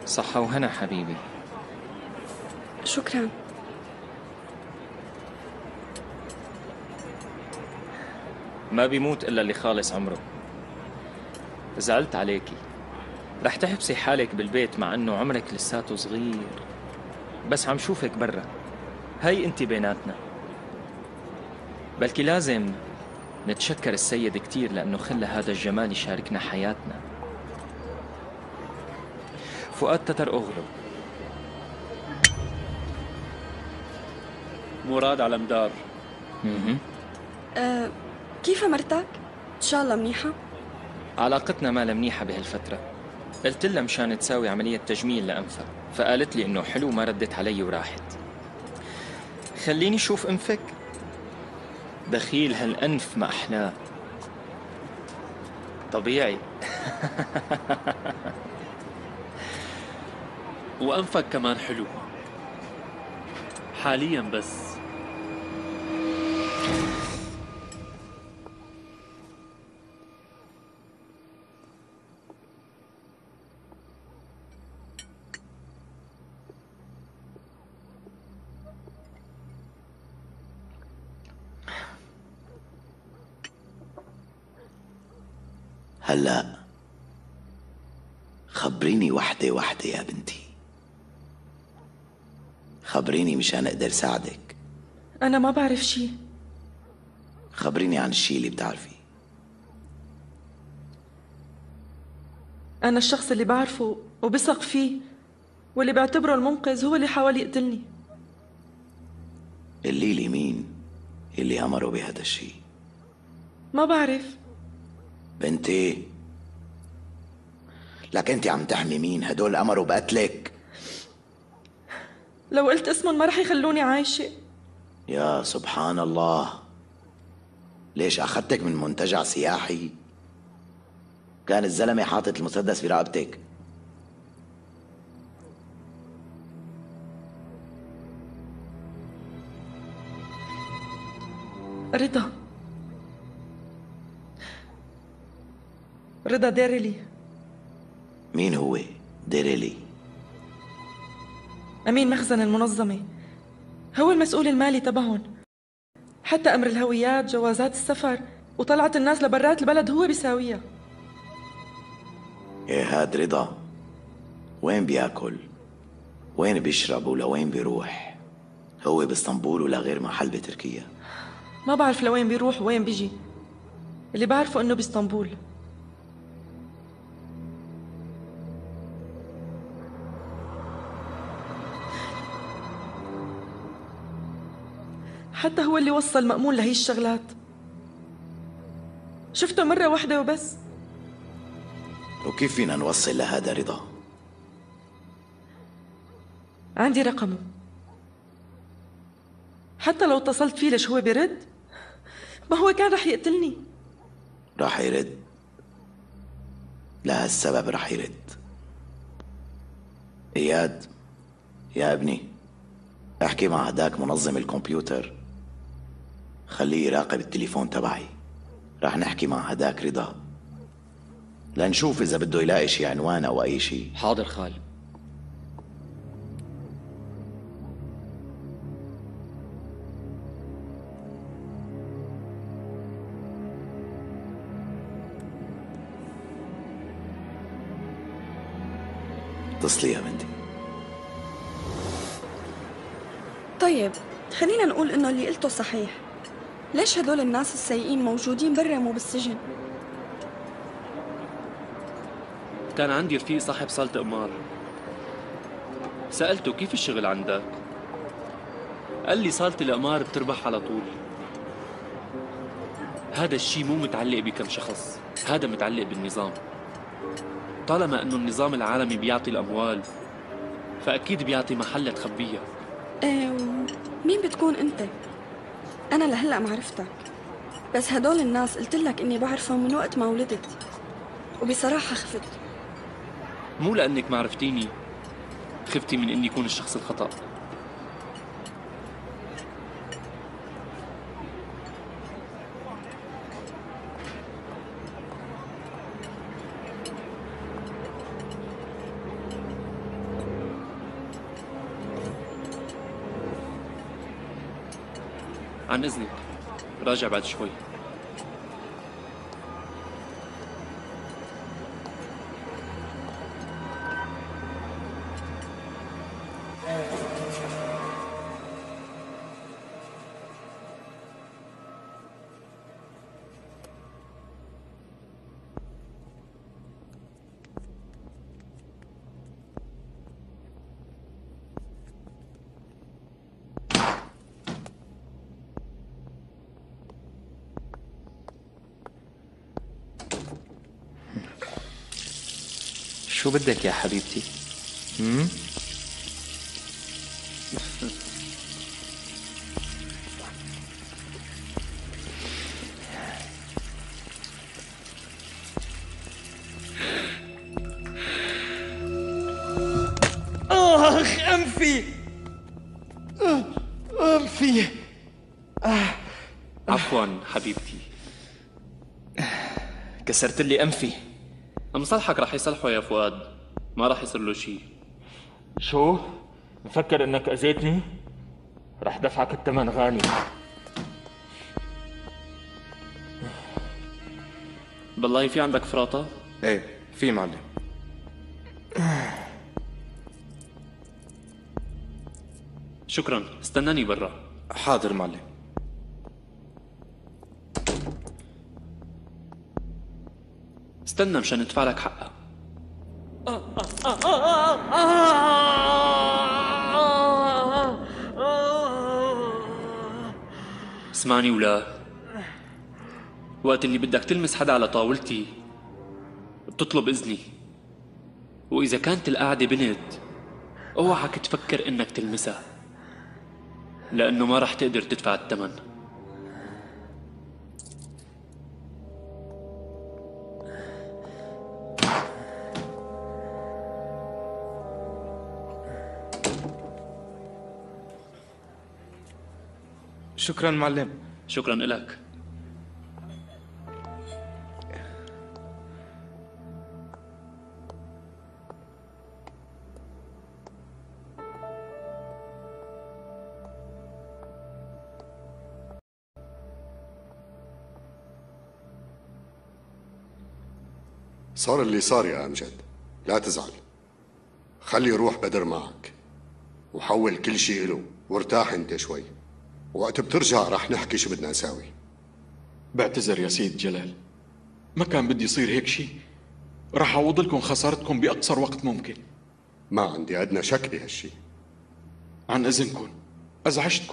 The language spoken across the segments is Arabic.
صحة وهنا حبيبي. شكرا. ما بيموت إلا اللي خالص عمره. زعلت عليكي. رح تحبسي حالك بالبيت مع أنه عمرك لساته صغير، بس عم شوفك برا. هاي انت بيناتنا. بلكي لازم نتشكر السيد كتير لأنه خلى هذا الجمال يشاركنا حياتنا. فؤاد تتر أغلو. مراد على مدار. كيف مرتك؟ إن شاء الله منيحة؟ علاقتنا ما منيحة بهالفترة. قلت لها مشان تساوي عملية تجميل لأنفها، فقالت لي إنه حلو ما ردت علي وراحت. خليني شوف أنفك. دخيل هالأنف ما أحلاه. طبيعي. وأنفك كمان حلو حاليا بس. هلأ خبريني وحدة وحدة يا بنتي، خبريني مشان أقدر ساعدك. أنا ما بعرف شي. خبريني عن الشي اللي بتعرفيه. أنا الشخص اللي بعرفه وبثق فيه واللي بعتبره المنقذ هو اللي حاول يقتلني. قولي لي مين اللي أمره بهذا الشي؟ ما بعرف. بنتي لك انت عم تحمي مين؟ هدول أمروا بقتلك. لو قلت اسمهم ما رح يخلوني عايشة. يا سبحان الله، ليش أخذتك من منتجع سياحي؟ كان الزلمة حاطط المسدس برقبتك. رضا. رضا ديريلي. مين هو ديريلي؟ أمين مخزن المنظمة، هو المسؤول المالي تبعهم. حتى أمر الهويات، جوازات السفر وطلعت الناس لبرات البلد هو بيساويها. ايه هاد رضا؟ وين بياكل؟ وين بيشرب ولوين بيروح؟ هو باسطنبول ولا غير محل بتركيا؟ ما بعرف لوين بيروح ووين بيجي، اللي بعرفه إنه باسطنبول. حتى هو اللي وصل مأمون لهي الشغلات. شفته مرة واحدة وبس. وكيف فينا نوصل لهذا رضا؟ عندي رقمه، حتى لو اتصلت فيه ليش هو بيرد؟ ما هو كان رح يقتلني. راح يرد، لهالسبب راح يرد. اياد يا ابني، احكي مع هداك منظم الكمبيوتر، خليه يراقب التليفون تبعي. راح نحكي مع هداك رضا لنشوف إذا بده يلاقي شي عنوان أو أي شي. حاضر خال. اتصلي يا بنتي. طيب خلينا نقول إنه اللي قلته صحيح. ليش هدول الناس السيئين موجودين برا مو بالسجن؟ كان عندي رفيق صاحب صالة قمار، سألته كيف الشغل عندك؟ قال لي صالة القمار بتربح على طول. هذا الشيء مو متعلق بكم شخص، هذا متعلق بالنظام. طالما انه النظام العالمي بيعطي الاموال فاكيد بيعطي محل تخبيها. ايه، مين بتكون انت؟ انا لهلا ما عرفتك، بس هدول الناس قلت لك اني بعرفهم من وقت ما ولدت، وبصراحة خفت. مو لانك ما عرفتيني خفتي من اني اكون الشخص الخطأ. عن إذنك، راجع بعد شوي. شو بدك يا حبيبتي؟ آخ أنفي، أنفي. عفوا حبيبتي. كسرت لي أنفي. مصلحك رح يصلحه يا فؤاد، ما رح يصير له شيء. شو؟ مفكر انك اذيتني؟ رح دفعك الثمن غالي. بالله في عندك فراطة؟ ايه في معلم. شكرا، استناني برا. حاضر معلم. استنى مشان ندفع لك حقها. اسمعني ولا وقت اللي بدك تلمس حدا على طاولتي بتطلب إذني، وإذا كانت القعدة بنت اوعك تفكر إنك تلمسها، لأنه ما رح تقدر تدفع الثمن. شكرا معلم. شكرا إلك. صار اللي صار يا أمجد، لا تزعل. خلي يروح بدر معك وحول كل شيء له وارتاح انت شوي، وقت بترجع رح نحكي شو بدنا نساوي. بعتذر يا سيد جلال، ما كان بدي يصير هيك شيء. رح أعوض لكم خسارتكم بأقصر وقت ممكن. ما عندي أدنى شك بهالشي. عن إذنكم، أزعجتكم.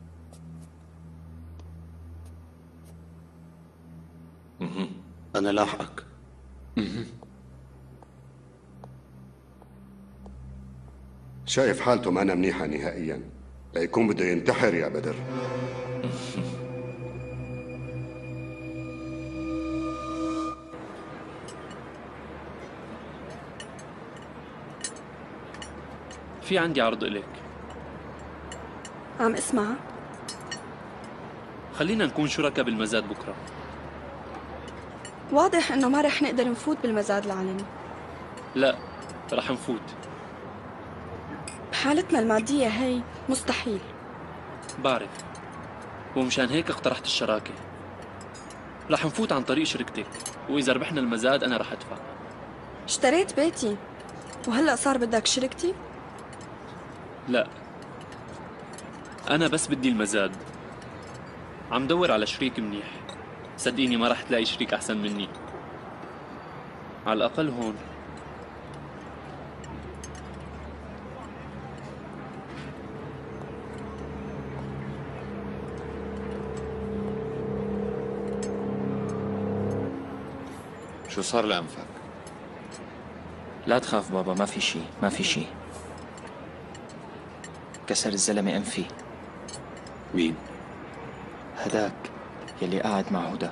أنا لاحقك. شايف حالته ما أنا منيحة نهائيا، ليكون بده ينتحر يا بدر. في عندي عرض إلك. عم اسمع. خلينا نكون شركاء بالمزاد بكرة. واضح انه ما رح نقدر نفوت بالمزاد العلني. لا، رح نفوت. بحالتنا المادية هي مستحيل. بعرف، ومشان هيك اقترحت الشراكة. رح نفوت عن طريق شركتك، وإذا ربحنا المزاد أنا رح أدفع. اشتريت بيتي وهلأ صار بدك شركتي؟ لا، أنا بس بدي المزاد. عم دور على شريك منيح، صدقيني ما رح تلاقي شريك أحسن مني، على الأقل هون. شو صار لأنفك؟ لا تخاف بابا، ما في شي، ما في شي. كسر الزلمة أنفي. مين؟ هداك يلي قاعد مع هدى.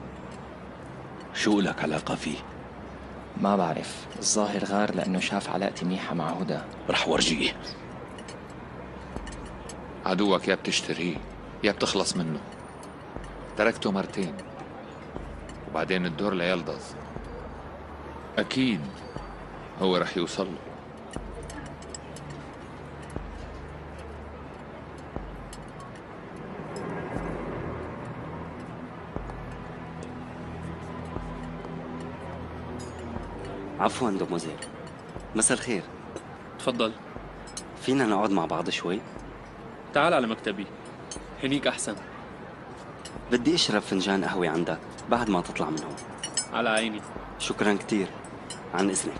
شو لك علاقة فيه؟ ما بعرف، الظاهر غار لأنه شاف علاقتي منيحة مع هدى. رح ورجيه. عدوك يا بتشتريه يا بتخلص منه. تركته مرتين وبعدين الدور ليلدز. أكيد هو رح يوصل له. عفوا دوموزيل. مساء الخير. تفضل. فينا نقعد مع بعض شوي؟ تعال على مكتبي، هنيك أحسن. بدي اشرب فنجان قهوة عندك بعد ما تطلع من هون. على عيني. شكرا كتير، عن إذنك.